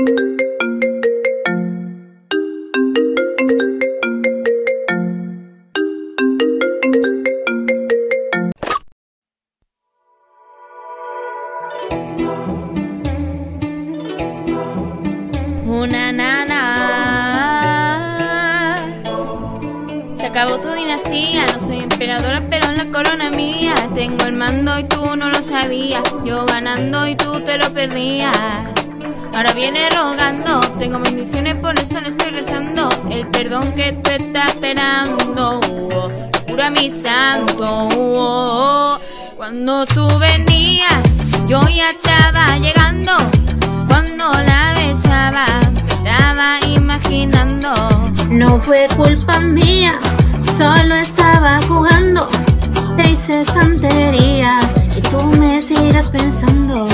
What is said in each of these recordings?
Una nana. Se acabó tu dinastía, no soy emperadora pero la corona mía. Tengo el mando y tú no lo sabías, yo ganando y tú te lo perdías. Ahora viene rogando, tengo bendiciones por eso no estoy rezando. El perdón que tú estás esperando, cura mi santo. Cuando tú venías, yo ya estaba llegando. Cuando la besaba, me estaba imaginando. No fue culpa mía, solo estaba jugando. Te hice santería y tú me sigas pensando.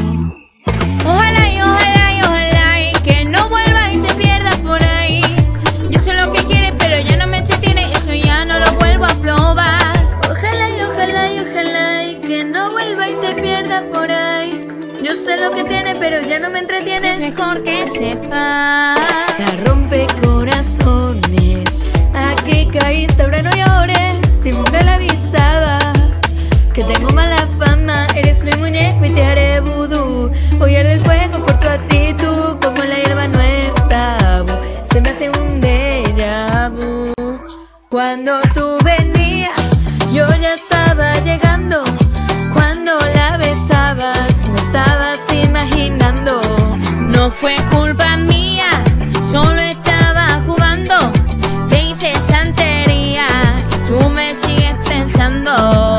Ojalá y ojalá y ojalá y que no vuelvas y te pierdas por ahí. Yo sé lo que quieres pero ya no me entretiene, eso ya no lo vuelvo a probar. Ojalá y ojalá y ojalá y que no vuelva y te pierdas por ahí. Yo sé lo que tiene pero ya no me entretiene, Es mejor que sepas. La rompe corazones, aquí caíste, ahora no llores. Siempre le avisaba que tengo mala fama. Eres mi muñeco y te haré vudú. Hoy arde el fuego por tu actitud, como la hierba no es tabú. Se me hace un déjà vu. Cuando tú venías, yo ya estaba llegando. Cuando la besabas, me estabas imaginando. No fue culpa mía, solo estaba jugando. Te hice santería y tú me sigues pensando.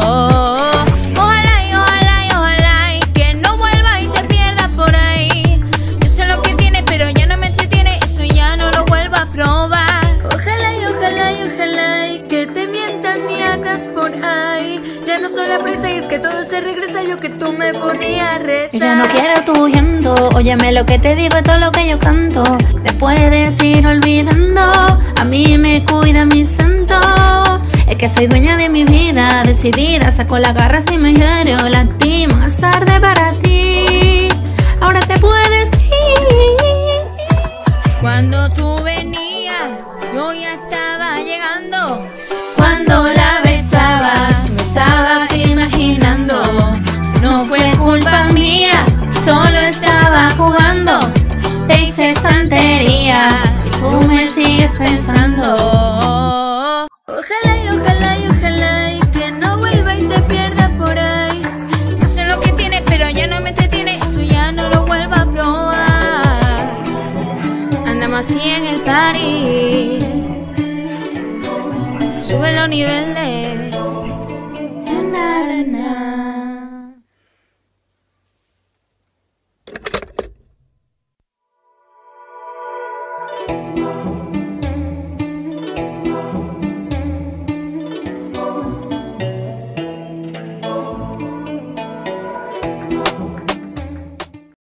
Ojalá y ojalá y ojalá y que no vuelvas y te pierdas por ahí. Yo sé lo que tiene pero ya no me entretiene, eso ya no lo vuelvo a probar. Ojalá y ojalá y ojalá y que te mientan y hagas por ahí. Ya no soy la presa y es que todo se regresa, yo que tú me ponías a retar. Yo ya no quiero tu llanto, óyeme lo que te digo y todo lo que yo canto. Me puedes ir olvidando, a mí me cuida mi santo. Es que soy dueña de mi vida, decidida, saco las garras y me hiero. Lastima, es tarde para ti, ahora te puedes ir. Cuando tú venías, yo ya estaba llegando. Cuando la besabas, me estabas imaginando. No fue culpa mía, Solo estaba jugando. Te hice santería y tú me sigues pensando. Ojalá y ojalá y ojalá y que no vuelva y te pierda por ahí. No sé lo que tiene pero ya no me entretiene, eso ya no lo vuelvo a probar. Andamos así en el party, sube los niveles. Na, na, na.